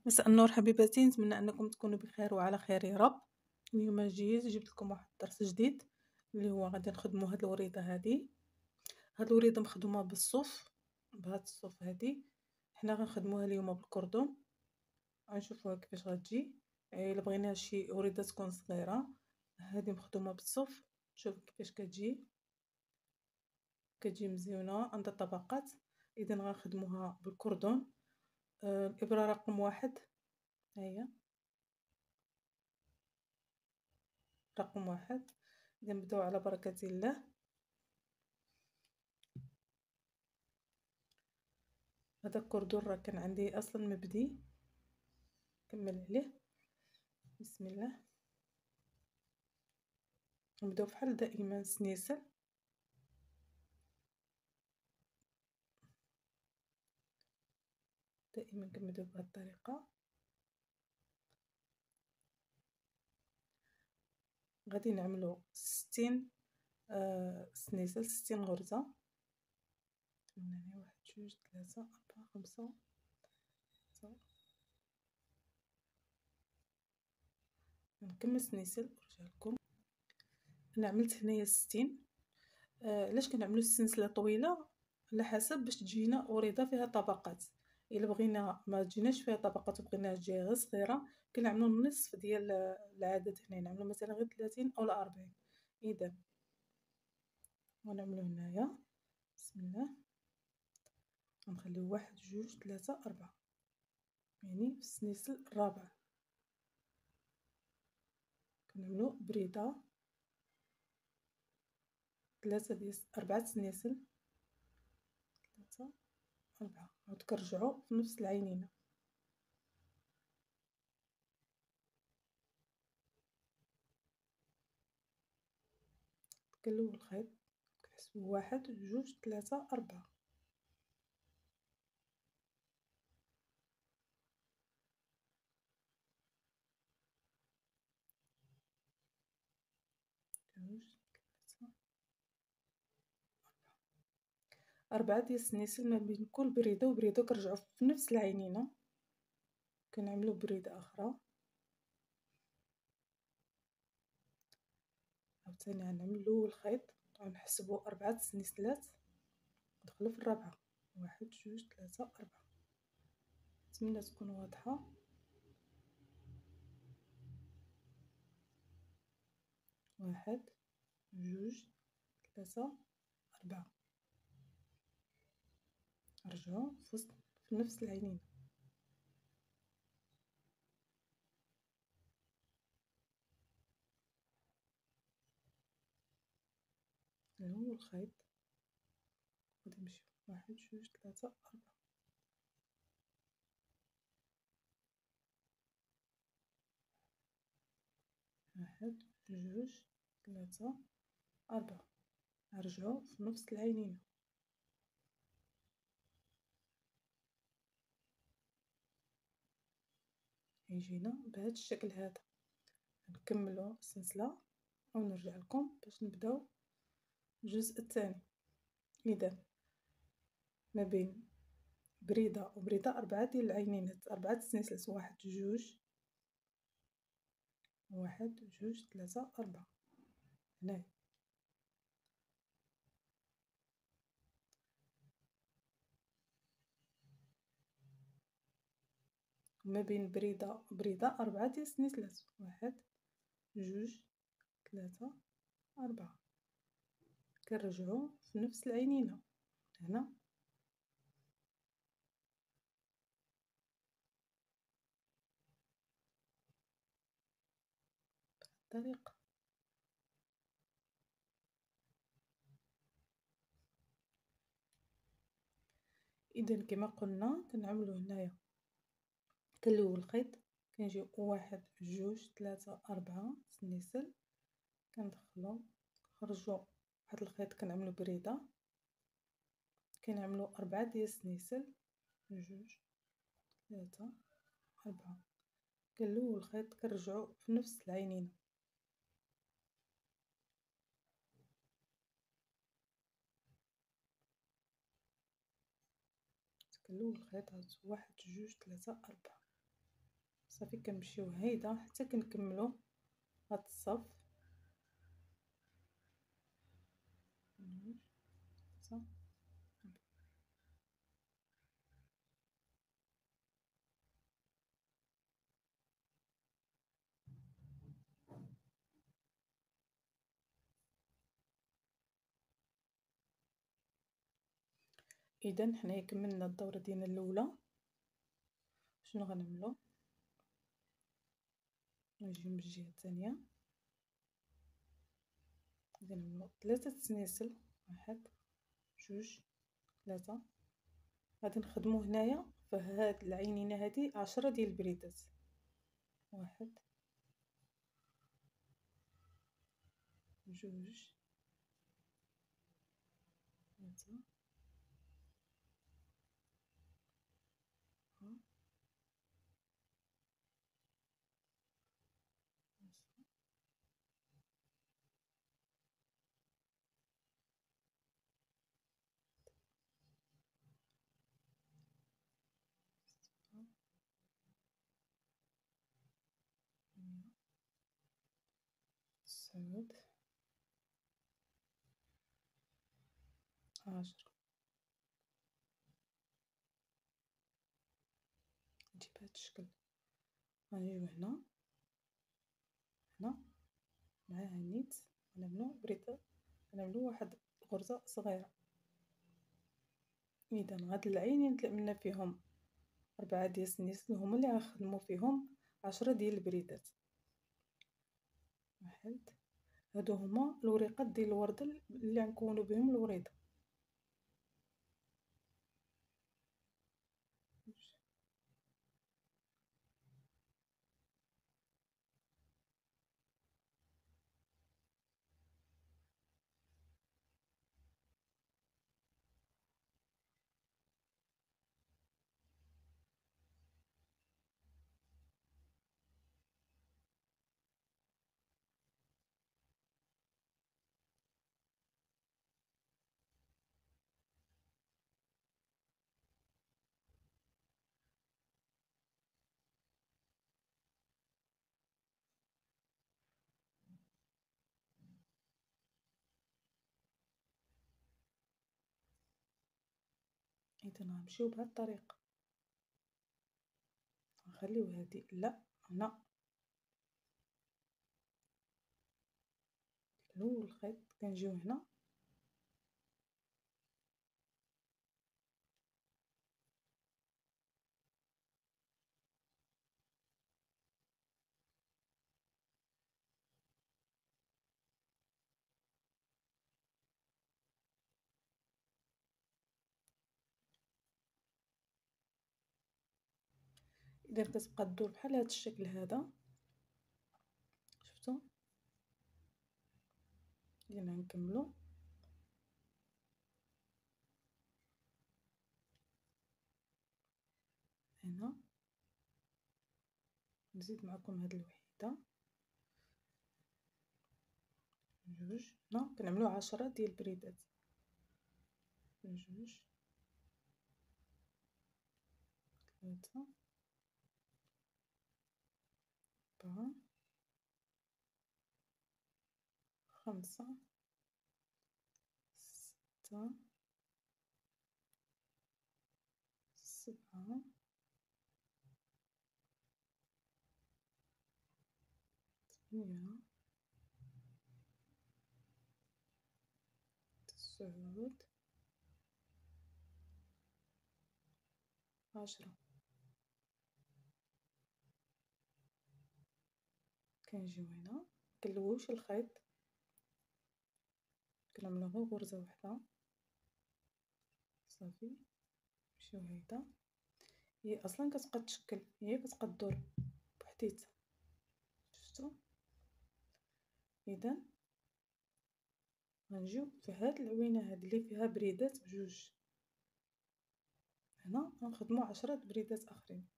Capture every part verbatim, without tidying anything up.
مساء النور حبيباتي، نتمنى انكم تكونوا بخير وعلى خير يا رب. اليوم جيت جبت لكم واحد الدرس جديد اللي هو غادي نخدموا هاد الوريده هادي. هاد الوريده مخدومه بالصوف، بهاد الصوف هادي. حنا غنخدموها اليوم بالكردون، غنشوفوها كيفاش غتجي. الا بغينا شي وريده تكون صغيره، هادي مخدومه بالصوف. شوف كيفاش كتجي كتجي مزيونه عندها طبقات. اذا غنخدموها بالكردون. آه، الابره رقم واحد، ها هي رقم واحد. إذا نبداو على بركة الله. هذا الكردون راه كان عندي اصلا مبدي، كمل عليه. بسم الله. نبداو بحال دائما سنيسل، دائما كنبداو بهذه الطريقه. غادي نعملو ستين آه سنيسل، ستين غرزه. ثمانية، واحد، جوج، ثلاثة، أربعة، خمسة، ستة. نكمل سنيسل ونرجع لكم. انا عملت هنايا ستين. آه علاش كنعملو السلسله طويله؟ على حسب باش تجينا وريده فيها طبقات. الا بغينا ما تجيناش فيها طبقات وبغيناها تجي غير صغيره، كنعملو النصف ديال العدد. هنا نعملو مثلا غير ثلاثين او أربعين. اذا ونعملو هنايا بسم الله. غنخليو واحد، جوج، ثلاثة، أربعة، يعني في السنيسل الرابع كنعملو بريدة. ثلاثة ديال أربعة سنيسل، ثلاثة، أربعة. عاود كنرجعو في نفس العينينة. كنلوي الخيط كنحسبو واحد، جوج، ثلاثة، أربعة. جوج، ثلاثة، أربعة ديال السنيسل ما بين كل بريدة وبريدة. كنرجعو في نفس العينينة، كنعملو بريدة أخرى. عاوتاني غنعملو الخيط، غنحسبو أربعة سنيسلات، ندخلو في الرابعة. واحد، جوج، ثلاثة، أربعة. نتمنى تكون واضحة. واحد، جوج، ثلاثة، أربعة. نرجعو في وسط في نفس العينين. ها هو الخيط غادي نمشيو واحد، جوج، ثلاثة، أربعة. واحد، جوج، ثلاثة، أربعة. نرجعو في نفس العينين. يجينا بهذا الشكل هذا. نكملوا السلسله ونرجع لكم باش نبداو الجزء الثاني. اذا ما بين بريده وبريده أربعة ديال العينينات، أربعة سنسلات. واحد، جوج، واحد، جوج، ثلاثة، أربعة. هنا ما بين بريده وبريده أربعة ديال السنسلات. واحد، جوج، ثلاثة، أربعة. كنرجعو في نفس العينينه هنا. الطريقه. اذا كما قلنا كنعملو هنايا، كنلويو الخيط، كنجيو واحد، جوج، ثلاثة، أربعة سنيسل. كندخلو نخرجو واحد الخيط، كنعملو بريدة، كنعملو أربعة ديال السنيسل. جوج، ثلاثة، أربعة. كنلويو الخيط، كنرجعو في نفس العينين. كنلويو الخيط، هاد واحد، جوج، ثلاثة، أربعة. صافي كنمشيو هيدا حتى كنكملو هاد الصف. اذا حنايا كملنا الدوره ديالنا الاولى. شنو غنعملو؟ نجيو من الجهه الثانيه، غادي نعملو ثلاثه سنيسل، واحد جوج ثلاثه. غادي نخدمو هنايا في هاد العينينه هادي عشرة ديال البريدات، واحد جوج ثلاثه أربعة خمسة سبعة ثمانية تسعود عشرة. نجي بهاد الشكل، غنجيو هنا هنا معاها نيت، غنعملو بريدة، غنعملو واحد غرزة صغيرة. اذا هاد العينين اللي عملنا فيهم أربعة ديال السنيسل هما اللي غنخدمو فيهم عشرة ديال البريدات. واحد، هادو هما الوريقات ديال الوردة اللي غنكونو بهم الوريدة. اذا غنمشيو بهاد الطريقة، نخليو هادي لا هنا الاول الخيط، كنجيو هنا اذا كتبقى تدور بحال هاد الشكل هذا، شفتوا؟ اذا غنكملو هنا، نزيد معكم هاد الوحيده جوج. هنا كنعملو عشرة ديال البريدات، جوج ثلاثة أربعة خمسة ستة سبعة ثمانية تسعود عشرة. كنجيو هنا كنلويوش الخيط، كنعملو غير غرزة وحدة صافي. نمشيو هيدا، هي اصلا كتبقى تشكل، هي كتبقى تدور بوحديتها، شفتوا؟ اذا غنجيو في هاد العوينه هاد اللي فيها بريدات بجوج، هنا غنخدمو عشرة بريدات اخرين.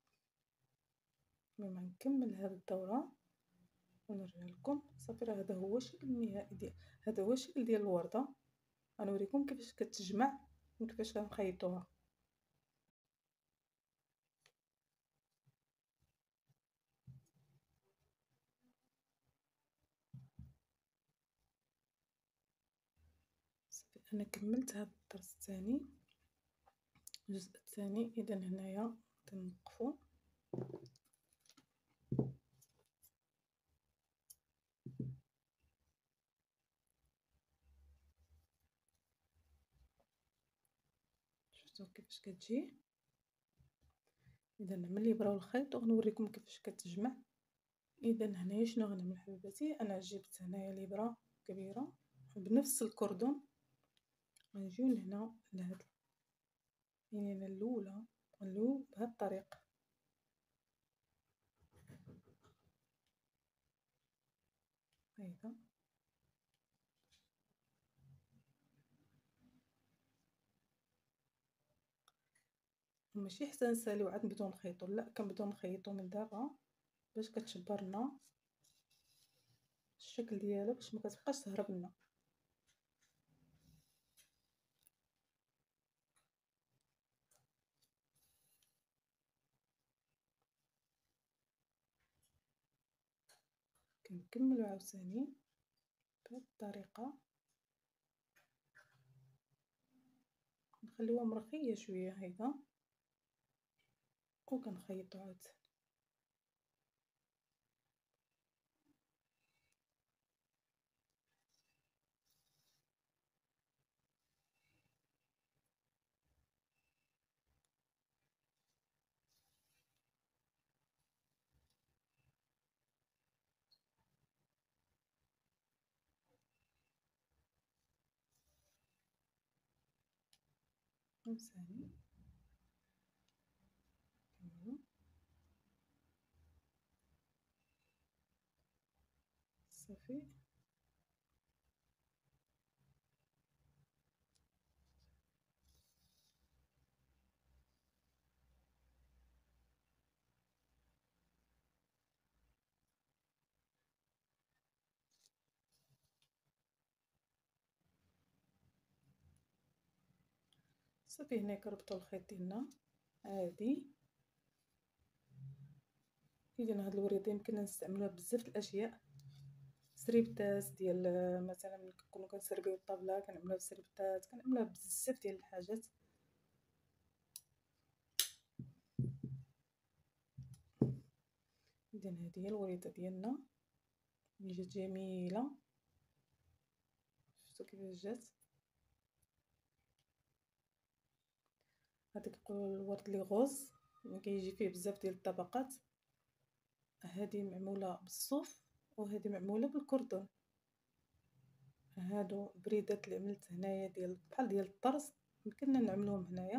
ملي نكمل هاد الدوره ونرجع لكم صافي. راه هذا هو الشكل النهائي ديال، هذا هو الشكل ديال الورده. غنوريكم كيفاش كتجمع وكيفاش غنخيطوها. انا كملت هذا الدرس الثاني، الجزء الثاني. اذا هنايا تنوقفوا. شفتوا كيفاش كتجي. اذا نعمل الابره والخيط وغنوريكم كيفاش كتجمع. اذا هنايا شنو غنعمل حبيباتي، انا جبت هنايا الابره كبيره بنفس الكردون، غنجيو لهنا لهاد العينينه الاولى غنلوو بهاد الطريقه. هيدا ماشي حتى نساليو عاد نبداو نخيطو، لا كنبداو نخيطو من دابا باش كتشبر لنا الشكل ديالها، باش ما كتبقاش تهرب لنا. كنكملو عاوتاني بهاد الطريقه، نخليوها مرخيه شويه هيدا وكنخيطو عاوتاني. عاوتاني نكملو صافي. صافي هنا كربطو الخيط ديالنا عادي. اذا هاد الوريده يمكن نستعملوها بزاف د الاشياء، سريبتات ديال مثلا ملي كنكونو كنسربيو الطابله كنعملوها بسريبتات، كنعملوها بزاف ديال الحاجات. اذا هذه هي الوريده ديالنا اللي جات جميله. شفتوا كيفاش جات. هذا كيقولوا الورد لي غوز، كيجي فيه بزاف ديال الطبقات. هذه معموله بالصوف وهذه معموله بالكردون. هادو بريدات اللي عملت هنايا ديال بحال ديال الطرز، يمكننا نعملوهم هنايا.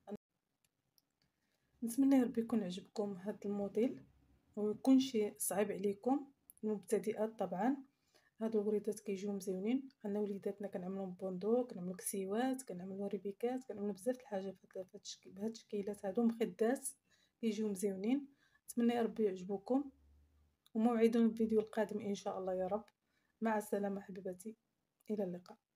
نتمنى ربي يكون عجبكم هذا الموديل ويكون شي صعيب عليكم المبتدئات. طبعا هادو الوريدات كيجيو مزيونين. انا وليداتنا كنعملوهم بوندو، كنعملو كسيوات، كنعملو ريبيكات، كنعملو بزاف د الحاجات بهاد الشكل بهاد التشكيلات هادو مخدات كيجيو مزيونين. نتمنى ربي يعجبكم وموعد الفيديو القادم ان شاء الله يا رب. مع السلامه حبيباتي، الى اللقاء.